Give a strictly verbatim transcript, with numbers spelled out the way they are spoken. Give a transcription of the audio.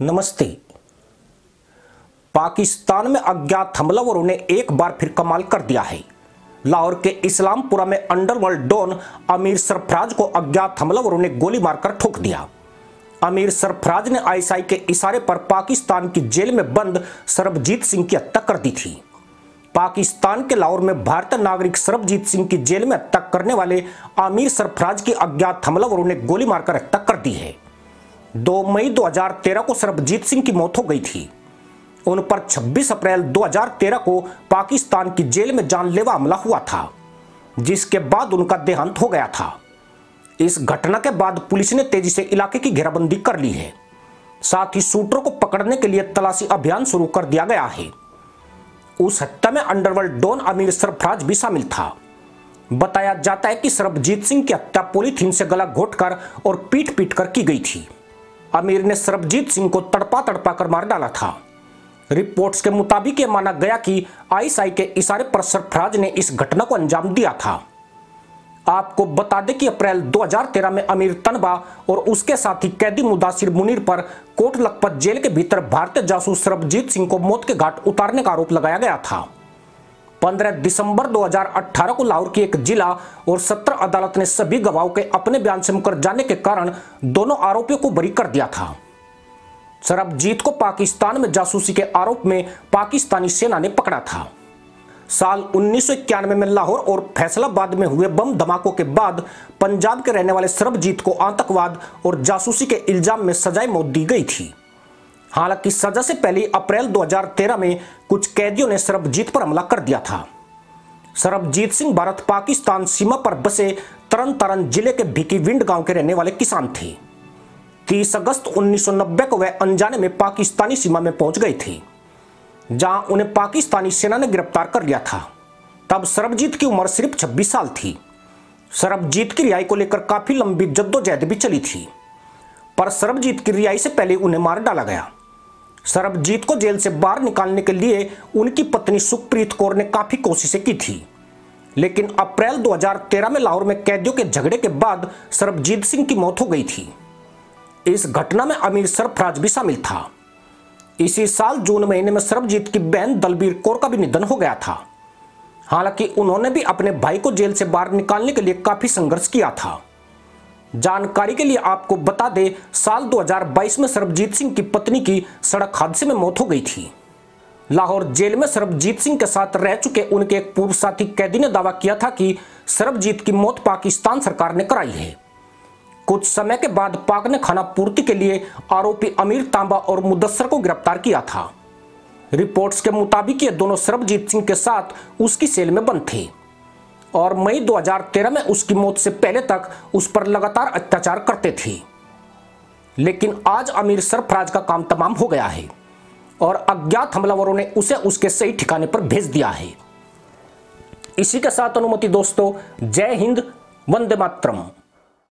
नमस्ते। पाकिस्तान में अज्ञात हमलावरों ने एक बार फिर कमाल कर दिया है। लाहौर के इस्लामपुरा में अंडरवर्ल्ड डॉन अमीर सरफराज को अज्ञात हमलावरों ने गोली मारकर ठोक दिया। अमीर सरफराज ने आईएसआई के इशारे पर पाकिस्तान की जेल में बंद सरबजीत सिंह की हत्या कर दी थी। पाकिस्तान के लाहौर में भारतीय नागरिक सरबजीत सिंह की जेल में हत्या करने वाले अमीर सरफराज की अज्ञात हमलावरों ने गोली मारकर हत्या कर दी है। दो मई दो हज़ार तेरह को सरबजीत सिंह की मौत हो गई थी। उन पर छब्बीस अप्रैल दो हज़ार तेरह को पाकिस्तान की जेल में जानलेवा हमला हुआ था, जिसके बाद उनका देहांत हो गया था। इस घटना के बाद पुलिस ने तेजी से इलाके की घेराबंदी कर ली है। साथ ही शूटरों को पकड़ने के लिए तलाशी अभियान शुरू कर दिया गया है। उस हत्या में अंडरवर्ल्ड डॉन अमीर सरफराज भी शामिल था। बताया जाता है कि सरबजीत सिंह की हत्या पॉलीथीन से गला घोटकर और पीट पीट कर की गई थी। अमीर ने सरबजीत सिंह को तड़पा तड़पा कर मार डाला था। रिपोर्ट्स के मुताबिक यह माना गया कि आईएसआई के इशारे पर सरफराज ने इस घटना को अंजाम दिया था। आपको बता दें कि अप्रैल दो हज़ार तेरह में अमीर तनबा और उसके साथी कैदी मुदासिर मुनीर पर कोट लखपत जेल के भीतर भारतीय जासूस सरबजीत सिंह को मौत के घाट उतारने का आरोप लगाया गया था। पंद्रह दिसंबर दो हज़ार अठारह को लाहौर की एक जिला और सत्र अदालत ने सभी गवाहों के अपने बयान से मुकर जाने के कारण दोनों आरोपियों को बरी कर दिया था। सरबजीत को पाकिस्तान में जासूसी के आरोप में पाकिस्तानी सेना ने पकड़ा था। साल उन्नीस सौ इक्यानवे में लाहौर और फैसलाबाद में हुए बम धमाकों के बाद पंजाब के रहने वाले सरबजीत को आतंकवाद और जासूसी के इल्जाम में सजाए मौत दी गई थी। हालांकि सजा से पहले अप्रैल दो हज़ार तेरह में कुछ कैदियों ने सरबजीत पर हमला कर दिया था। सरबजीत सिंह भारत पाकिस्तान सीमा पर बसे तरन तारण जिले के भिकीविंड गांव के रहने वाले किसान थे। तीस अगस्त उन्नीस सौ नब्बे को वह अनजाने में पाकिस्तानी सीमा में पहुंच गए थे, जहां उन्हें पाकिस्तानी सेना ने गिरफ्तार कर लिया था। तब सरबजीत की उम्र सिर्फ छब्बीस साल थी। सरबजीत की रिहाई को लेकर काफी लंबी जद्दोजहद भी चली थी, पर सरबजीत की रिहाई से पहले उन्हें मार डाला गया। सरबजीत को जेल से बाहर निकालने के लिए उनकी पत्नी सुखप्रीत कौर ने काफी कोशिशें की थी, लेकिन अप्रैल दो हज़ार तेरह में लाहौर में कैदियों के झगड़े के बाद सरबजीत सिंह की मौत हो गई थी। इस घटना में अमीर सरफराज भी शामिल था। इसी साल जून महीने में सरबजीत की बहन दलबीर कौर का भी निधन हो गया था। हालांकि उन्होंने भी अपने भाई को जेल से बाहर निकालने के लिए काफी संघर्ष किया था। जानकारी के लिए आपको बता दें, साल दो हज़ार बाईस में सरबजीत सिंह की पत्नी की सड़क हादसे में मौत हो गई थी। लाहौर जेल में सरबजीत सिंह के साथ रह चुके उनके एक पूर्व साथी कैदी ने दावा किया था कि सरबजीत की मौत पाकिस्तान सरकार ने कराई है। कुछ समय के बाद पाक ने खाना पूर्ति के लिए आरोपी अमीर तांबा और मुदस्सर को गिरफ्तार किया था। रिपोर्ट्स के मुताबिक ये दोनों सरबजीत सिंह के साथ उसकी सेल में बंद थे और मई दो हज़ार तेरह में उसकी मौत से पहले तक उस पर लगातार अत्याचार करते थे। लेकिन आज अमीर सरफराज का काम तमाम हो गया है और अज्ञात हमलावरों ने उसे उसके सही ठिकाने पर भेज दिया है। इसी के साथ अनुमति दोस्तों, जय हिंद, वंदे मातरम।